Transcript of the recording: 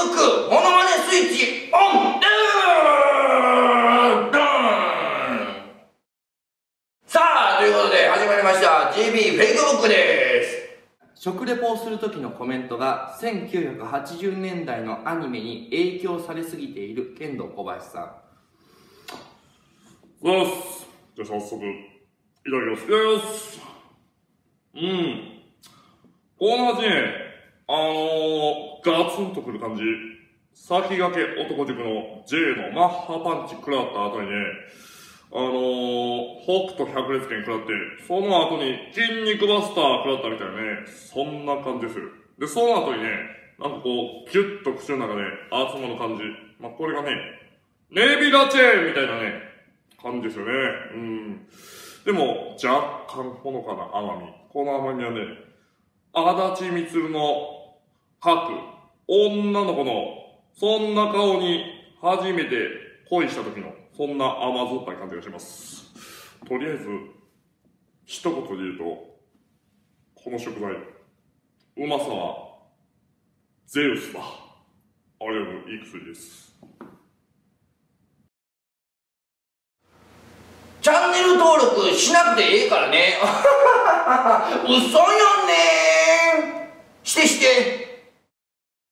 クモノマネスイッチオン。さあ、ということで始まりました GB フェイクブックです。 食レポをする時のコメントが1980年代のアニメに影響されすぎている剣道小林さん。 じゃあ早速いただきます。いただきます。この味ね、ガツンとくる感じ。先駆け男塾の J のマッハパンチ食らった後にね、北斗百裂拳食らって、その後に筋肉バスター食らったみたいなね、そんな感じでする。で、その後にね、なんかこう、ギュッと口の中で集まる感じ。まあ、これがね、ネビラチェーンみたいなね、感じですよね。でも、若干ほのかな甘み。この甘みはね、足立みつるの描く女の子のそんな顔に初めて恋した時のそんな甘酸っぱい感じがします。とりあえず一言で言うと、この食材うまさはゼウスだ。あれもいい薬です。 チャンネル登録しなくてええからね。嘘よね。して。